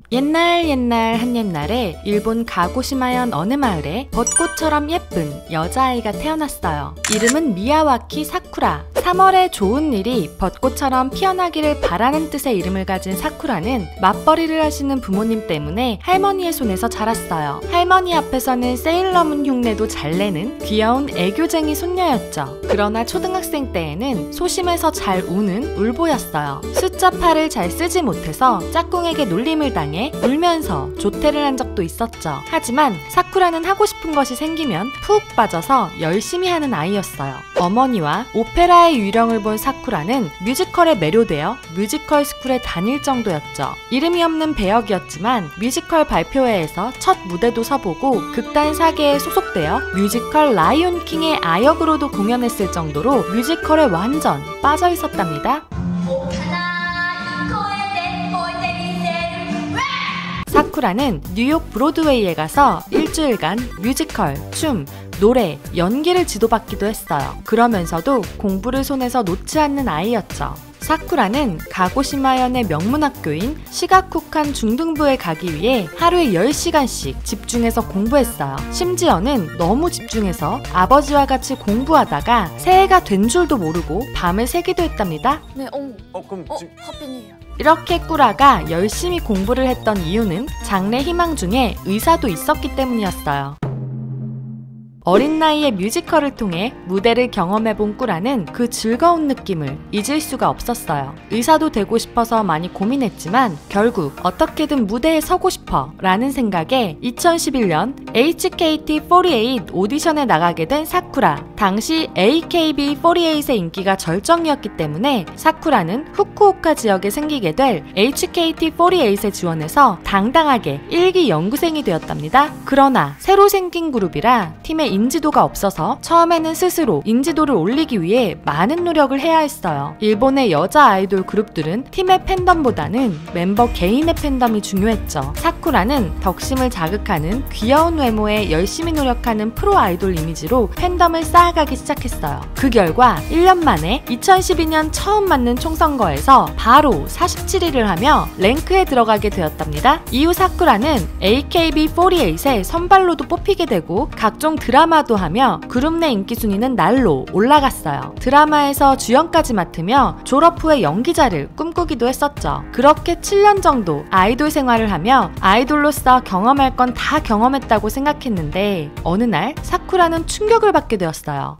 옛날 한옛날에 일본 가고시마현 어느 마을에 벚꽃처럼 예쁜 여자아이가 태어났어요. 이름은 미야와키 사쿠라. 3월에 좋은 일이 벚꽃처럼 피어나기를 바라는 뜻의 이름을 가진 사쿠라는 맞벌이를 하시는 부모님 때문에 할머니의 손에서 자랐어요. 할머니 앞에서는 세일러문 흉내도 잘 내는 귀여운 애교쟁이 손녀였죠. 그러나 초등학생 때에는 소심해서 잘 우는 울보였어요. 숫자 8을 잘 쓰지 못해서 짝꿍에게 놀림을 당해 울면서 조퇴를 한 적도 있었죠. 하지만 사쿠라는 하고 싶은 것이 생기면 푹 빠져서 열심히 하는 아이였어요. 어머니와 오페라의 유령을 본 사쿠라는 뮤지컬에 매료되어 뮤지컬 스쿨에 다닐 정도였죠. 이름이 없는 배역이었지만 뮤지컬 발표회에서 첫 무대도 서보고 극단 4개에 소속되어 뮤지컬 라이온 킹의 아역으로도 공연했을 정도로 뮤지컬에 완전 빠져 있었답니다. 사쿠라는 뉴욕 브로드웨이에 가서 일주일간 뮤지컬, 춤, 노래, 연기를 지도받기도 했어요. 그러면서도 공부를 손에서 놓지 않는 아이였죠. 사쿠라는 가고시마현의 명문학교인 시가쿠칸 중등부에 가기 위해 하루에 10시간씩 집중해서 공부했어요. 심지어는 너무 집중해서 아버지와 같이 공부하다가 새해가 된 줄도 모르고 밤을 새기도 했답니다. 네, 그럼 하빈이에요. 이렇게 꾸라가 열심히 공부를 했던 이유는 장래 희망 중에 의사도 있었기 때문이었어요. 어린 나이에 뮤지컬을 통해 무대를 경험해본 꾸라는 그 즐거운 느낌을 잊을 수가 없었어요. 의사도 되고 싶어서 많이 고민했지만 결국 어떻게든 무대에 서고 싶어 라는 생각에 2011년 HKT48 오디션에 나가게 된 사쿠라. 당시 AKB48의 인기가 절정이었기 때문에 사쿠라는 후쿠오카 지역에 생기게 될 HKT48에 지원해서 당당하게 1기 연구생이 되었답니다. 그러나 새로 생긴 그룹이라 팀의 인지도가 없어서 처음에는 스스로 인지도를 올리기 위해 많은 노력을 해야 했어요. 일본의 여자 아이돌 그룹들은 팀의 팬덤보다는 멤버 개인의 팬덤이 중요했죠. 사쿠라는 덕심을 자극하는 귀여운 외모에 열심히 노력하는 프로 아이돌 이미지로 팬덤을 쌓아가기 시작했어요. 그 결과 1년 만에 2012년 처음 맞는 총선거에서 바로 47위를 하며 랭크에 들어가게 되었답니다. 이후 사쿠라는 AKB48의 선발로도 뽑히게 되고 각종 드라마도 하며 그룹 내 인기 순위는 날로 올라갔어요. 드라마에서 주연까지 맡으며 졸업 후에 연기자를 꿈꾸기도 했었죠. 그렇게 7년 정도 아이돌 생활을 하며 아이돌로서 경험할 건 다 경험했다고 생각했는데 어느 날 사쿠라는 충격을 받게 되었어요.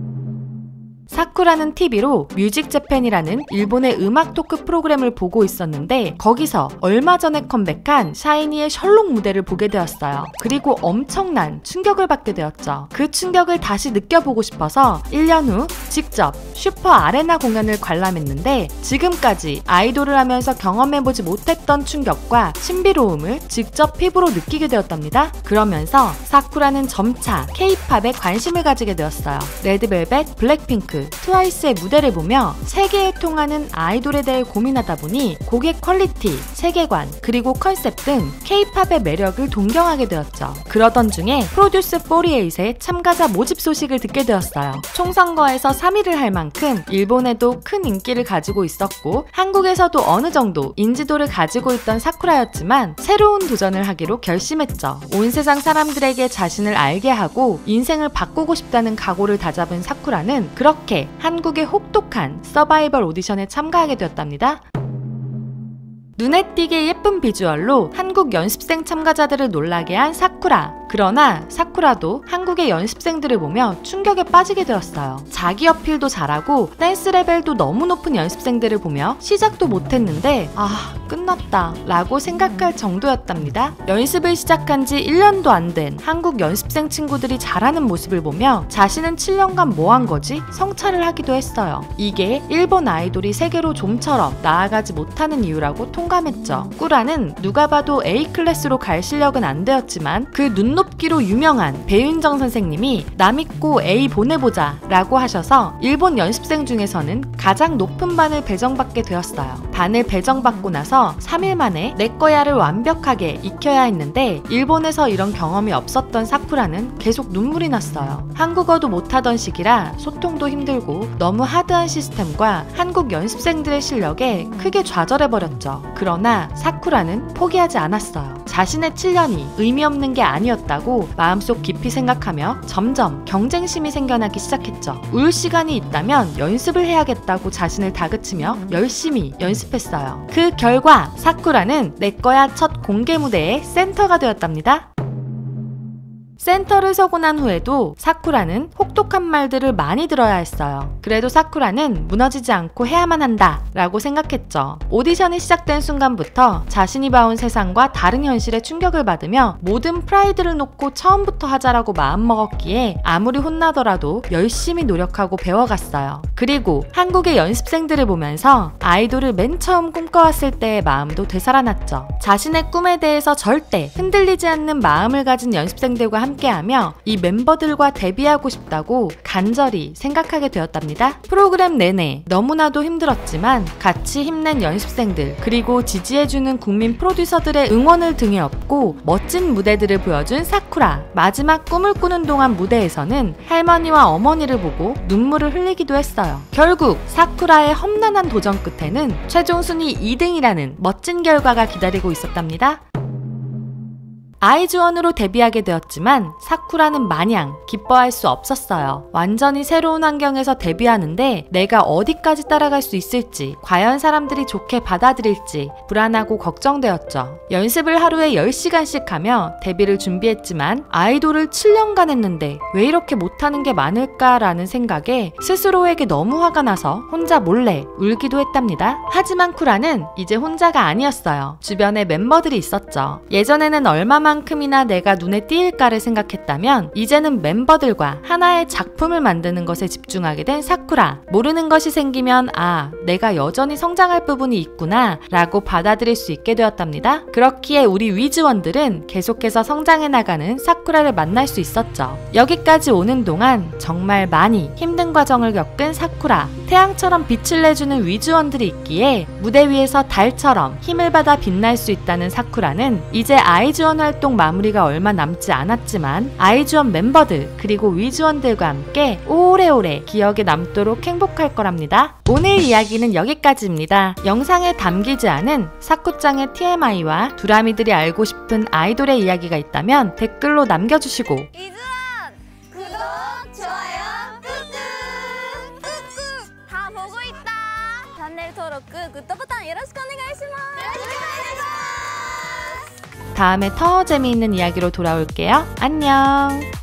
사쿠라는 TV로 뮤직재팬이라는 일본의 음악 토크 프로그램을 보고 있었는데 거기서 얼마 전에 컴백한 샤이니의 셜록 무대를 보게 되었어요. 그리고 엄청난 충격을 받게 되었죠. 그 충격을 다시 느껴보고 싶어서 1년 후 직접 슈퍼 아레나 공연을 관람했는데 지금까지 아이돌을 하면서 경험해보지 못했던 충격과 신비로움을 직접 피부로 느끼게 되었답니다. 그러면서 사쿠라는 점차 K-팝에 관심을 가지게 되었어요. 레드벨벳, 블랙핑크, 트와이스의 무대를 보며 세계에 통하는 아이돌에 대해 고민하다 보니 곡의 퀄리티, 세계관, 그리고 컨셉 등 K-팝의 매력을 동경하게 되었죠. 그러던 중에 프로듀스 48의 참가자 모집 소식을 듣게 되었어요. 총선거에서 3위를 할 만큼 일본에도 큰 인기를 가지고 있었고 한국에서도 어느 정도 인지도를 가지고 있던 사쿠라였지만 새로운 도전을 하기로 결심했죠. 온 세상 사람들에게 자신을 알게 하고 인생을 바꾸고 싶다는 각오를 다잡은 사쿠라는 그렇게 한국의 혹독한 서바이벌 오디션에 참가하게 되었답니다. 눈에 띄게 예쁜 비주얼로 한국 연습생 참가자들을 놀라게 한 사쿠라. 그러나 사쿠라도 한국의 연습생들을 보며 충격에 빠지게 되었어요. 자기 어필도 잘하고 댄스 레벨도 너무 높은 연습생들을 보며 시작도 못했는데 끝났다 라고 생각할 정도였답니다. 연습을 시작한 지 1년도 안 된 한국 연습생 친구들이 잘하는 모습을 보며 자신은 7년간 뭐 한 거지? 성찰을 하기도 했어요. 이게 일본 아이돌이 세계로 좀처럼 나아가지 못하는 이유라고 통감했죠. 꾸라는 누가 봐도 A클래스로 갈 실력은 안 되었지만 그 눈 눈높기로 유명한 배윤정 선생님이 나 믿고 A 보내보자 라고 하셔서 일본 연습생 중에서는 가장 높은 반을 배정받게 되었어요. 반을 배정받고 나서 3일 만에 내꺼야를 완벽하게 익혀야 했는데 일본에서 이런 경험이 없었던 사쿠라는 계속 눈물이 났어요. 한국어도 못하던 시기라 소통도 힘들고 너무 하드한 시스템과 한국 연습생들의 실력에 크게 좌절해버렸죠. 그러나 사쿠라는 포기하지 않았어요. 자신의 7년이 의미 없는 게 아니었다고 마음속 깊이 생각하며 점점 경쟁심이 생겨나기 시작했죠. 울 시간이 있다면 연습을 해야겠다고 자신을 다그치며 열심히 연습했어요. 그 결과 사쿠라는 내꺼야 첫 공개 무대의 센터가 되었답니다. 센터를 서고 난 후에도 사쿠라는 혹독한 말들을 많이 들어야 했어요. 그래도 사쿠라는 무너지지 않고 해야만 한다 라고 생각했죠. 오디션이 시작된 순간부터 자신이 봐온 세상과 다른 현실에 충격을 받으며 모든 프라이드를 놓고 처음부터 하자라고 마음먹었기에 아무리 혼나더라도 열심히 노력하고 배워갔어요. 그리고 한국의 연습생들을 보면서 아이돌을 맨 처음 꿈꿔왔을 때의 마음도 되살아났죠. 자신의 꿈에 대해서 절대 흔들리지 않는 마음을 가진 연습생들과 함께하며 이 멤버들과 데뷔하고 싶다고 간절히 생각하게 되었답니다. 프로그램 내내 너무나도 힘들었지만 같이 힘낸 연습생들 그리고 지지해주는 국민 프로듀서들의 응원을 등에 업고 멋진 무대들을 보여준 사쿠라. 마지막 꿈을 꾸는 동안 무대에서는 할머니와 어머니를 보고 눈물을 흘리기도 했어요. 결국 사쿠라의 험난한 도전 끝에는 최종 순위 2등이라는 멋진 결과가 기다리고 있었답니다. 아이즈원으로 데뷔하게 되었지만 사쿠라는 마냥 기뻐할 수 없었어요. 완전히 새로운 환경에서 데뷔하는데 내가 어디까지 따라갈 수 있을지, 과연 사람들이 좋게 받아들일지 불안하고 걱정되었죠. 연습을 하루에 10시간씩 하며 데뷔를 준비했지만 아이돌을 7년간 했는데 왜 이렇게 못하는 게 많을까라는 생각에 스스로에게 너무 화가 나서 혼자 몰래 울기도 했답니다. 하지만 쿠라는 이제 혼자가 아니었어요. 주변에 멤버들이 있었죠. 예전에는 얼마만큼이나 내가 눈에 띄일까를 생각했다면 이제는 멤버들과 하나의 작품을 만드는 것에 집중하게 된 사쿠라. 모르는 것이 생기면 아, 내가 여전히 성장할 부분이 있구나 라고 받아들일 수 있게 되었답니다. 그렇기에 우리 위즈원들은 계속해서 성장해 나가는 사쿠라를 만날 수 있었죠. 여기까지 오는 동안 정말 많이 힘든 과정을 겪은 사쿠라. 태양처럼 빛을 내주는 위즈원들이 있기에 무대 위에서 달처럼 힘을 받아 빛날 수 있다는 사쿠라는 이제 아이즈원 활동 마무리가 얼마 남지 않았지만 아이즈원 멤버들 그리고 위즈원들과 함께 오래오래 기억에 남도록 행복할 거랍니다. 오늘 이야기는 여기까지입니다. 영상에 담기지 않은 사쿠짱의 TMI와 두라미들이 알고 싶은 아이돌의 이야기가 있다면 댓글로 남겨주시고 이즈원 구독, 좋아요, 꾹꾹 꾹꾹 다 보고 있다. 채널登録, 구독 버튼 요로시ku 오네가이시마스. 다음에 더 재미있는 이야기로 돌아올게요. 안녕.